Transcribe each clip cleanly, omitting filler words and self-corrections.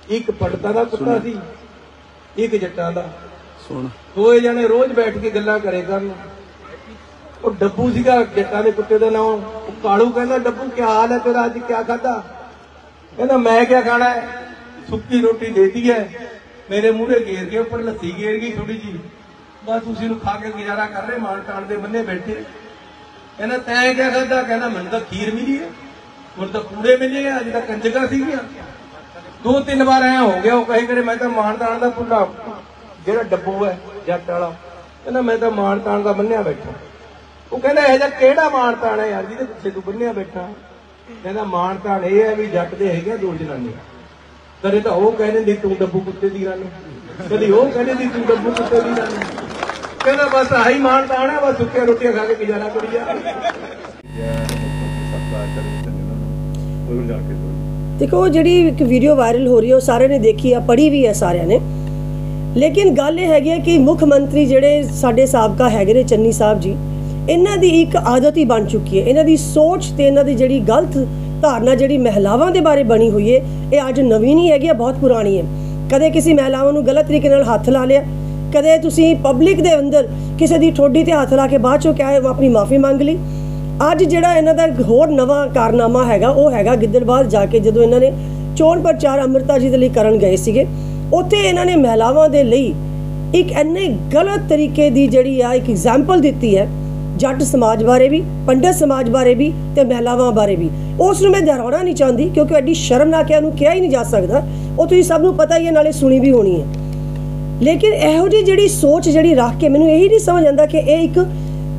एक पंडितां दा कुत्ता सी, एक जट्टां दा। दोए जने रोज बैठ के गल्लां करे करन। और डब्बू सीगा जट्टां दे कुत्ते दा नाम। कालू कहंदा डब्बू क्या हाल है तेरा, अज क्या खादा? कहंदा मैं क्या खाना है, सुक्की रोटी देती है, मेरे मूहरे घेर के उपर लस्सी घेर गई थोड़ी जी, बस उसी खा के गुजारा कर रहे, मान टाण दे बन्ने बैठे। कहना तैं क्या खादा? कहना मैनूं तां खीर मिली है, मुझे तो कूड़े मिले हैं, अज तक कंजका सीगियां। 2-3 बार ऐ हो गया, वो कहे करे मैं तो मान ताण दा भुल्ला, जेड़ा डब्बू है जट वाला, कहना मैं तो मान ताण दा बन्निया बैठा। वो कहना इहो जिहा किहड़ा मान ताण है यार जिहदे पिछे तूं बन्निया बैठा? कहना मान ताण इह है भी जट दे हैगे 2 जनानियां, कदे तो वो कह दिंदी तूं डब्बू कुत्ते दी रानी, कदे वो कह दिंदी तूं डब्बू कुत्ते दी रानी। कहना बस आही मान ताण है, बस सुक्कियां रोटियां खा के गुजारा करी जा। देखो जी एक वीडियो वायरल हो रही है, वो सारे ने देखी है, पढ़ी भी है सारे ने, लेकिन गल ये हैगी कि मुख मंत्री जिहड़े साडे साबका हैगे ने चन्नी साहब जी, इन्हां दी एक आदत ही बन चुकी है। इन्हां दी सोच ते इन्हां दी जिहड़ी गलत धारणा जिहड़ी महिलावां दे बारे बनी हुई है, ये अज नवीं नहीं हैगी, बहुत पुरानी है। कदे किसी महिलावां नूं गलत तरीके नाल हत्थ ला लिया, कदे तुसीं पब्लिक दे अंदर किसी दी ठोडी ते हत्थ ला के बाद चों क्या अपनी माफ़ी मंग ली। अज जिहड़ा इन्हां दा होर नवां कारनामा हैगा वो हैगा गिद्दड़बाह जाके जदों इन्हां ने चोण प्रचार अमृता जी दे लई करन गए सीगे, उत्थे इन्हां ने महिलावां दे लई एक इन्ने गलत तरीके दी जिहड़ी आ एक एग्जाम्पल दित्ती है, जट समाज बारे भी, पंडित समाज बारे भी ते महिलावां बारे भी। उस नूं मैं दोहराउणा नहीं चाहती क्योंकि एडी शर्मनाक है, उहनूं किहा ही नहीं जा सकदा, वो तुसीं सब नूं पता ही है, नाले सुनी भी होनी है। लेकिन इहो जी जिहड़ी सोच जिहड़ी रख के मैनूं यही नहीं समझ आंदा कि ये एक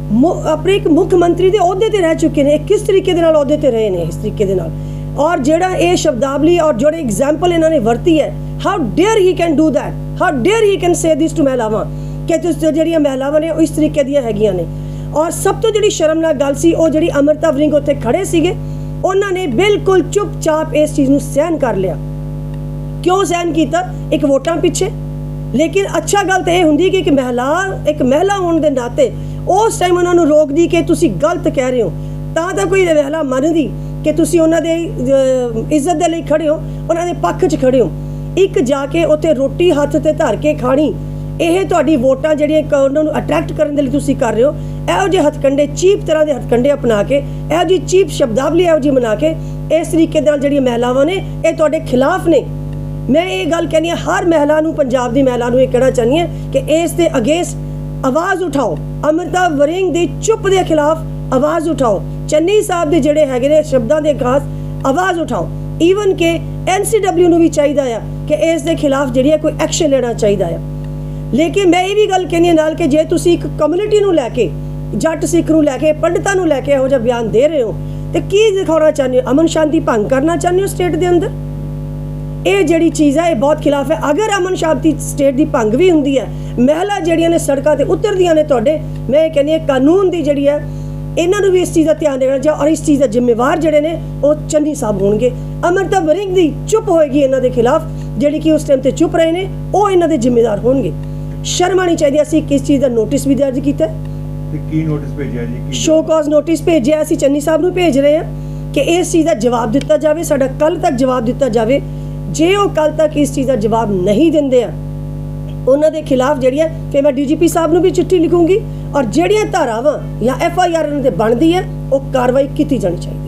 अपने एक मुख मंत्री के अहुदे ते रह चुके हैं, किस तरीके दे नाल अहुदे ते रहे हैं, इस तरीके दे नाल। और जिहड़ा ये शब्दावली और जो एग्जाम्पल इन्होंने वरती है, how dare he can do that, how dare he can say this to महिलावां कि जिहड़ियां महिलावां ने इस तरीके दियां हैगियां ने। और सब तो जिहड़ी शर्मनाक गल सी वो जिहड़ी अमृता वरिंग उत्थे खड़े सीगे, उन्होंने बिल्कुल चुपचाप इस चीज़ नूं सहन कर लिया। क्यों सहन किया? एक वोटां पिछे। लेकिन अच्छा गल तो यह हुंदी कि एक महिला होने के नाते उस टाइम उन्होंने रोक दी कि तुसी गलत कह रहे हो, तां कोई महिला मनदी कि तुसी उन्हां दे इज्जत दे लई खड़े हो, उन्हां दे पक्ष च खड़े हो। एक जाके उत्थे रोटी हत्थ ते धर के खानी, यह तुहाडी वोटां जिहड़ियां उन्होंने अट्रैक्ट करन दे लई तुसी कर रहे हो। इहो ਜਿਹੇ हथकंडे चीप तरह के हथकंडे अपना के, इहो जी चीप शब्दावली इहो जी बना के इस तरीके नाल जिहड़ियां महिलावां ने ये तुहाडे खिलाफ ने। मैं ये गल कहनी है हर महिला नूं, पंजाब दी महिला नूं ये कहना चाहनी है कि इस दे अगेंस्ट आवाज़ उठाओ, अमृता वरिंग दी चुप दे खिलाफ आवाज़ उठाओ, चन्नी साहब दे जिहड़े हैगे ने शब्दां दे खास आवाज़ उठाओ। ईवन के NCW नूं भी चाहिदा है कि इस दे खिलाफ जिहड़ी कोई एक्शन लेना चाहिदा है। लेकिन मैं ये भी गल कहनी है नाल कि जे तुसीं एक कम्युनिटी नूं लैके, जट सिख नूं लैके, पंडितां नूं लैके इहो जिहा बयान दे रहे हो तो की दिखाना चाहते हो? अमन शांति भंग करना चाहते हो स्टेट दे अंदर? ये जिहड़ी चीज़ है ये बहुत खिलाफ है। अगर अमन शांति स्टेट की भंग भी हुंदी है, महिला जिहड़ियां ने सड़कों पर उतरदियां ने तुहाडे, मैं कहनी है कानून की जिहड़ी है इन्हां नूं भी इस चीज़ का ध्यान देना चाहिए। और इस चीज़ का जिम्मेवार जिहड़े ने वो चन्नी साहब होणगे। अमृता वरिंग दी चुप होएगी इन्हां दे खिलाफ, जिहड़ी कि उस टाइम ते चुप रहे ने, वो इन्हां दे जिम्मेदार होणगे। शर्म आनी चाहिए। असीं किस चीज़ का नोटिस भी दर्ज किया, की नोटिस भेजिया जी? शो कॉज नोटिस भेजिया असीं चन्नी साहब नूं भेज रहे हैं कि इस चीज़ का जवाब दिता जाए, साडा कल तक जवाब दिता जाए। जे वो कल तक इस चीज़ का जवाब नहीं देंदे आ उन्हां दे खिलाफ जिहड़ी है फिर मैं DGP साहब नूं भी चिट्ठी लिखूंगी और जिहड़ियां धारावां या FIR उन्हां ते बनदी है वो कार्रवाई की जानी चाहिए।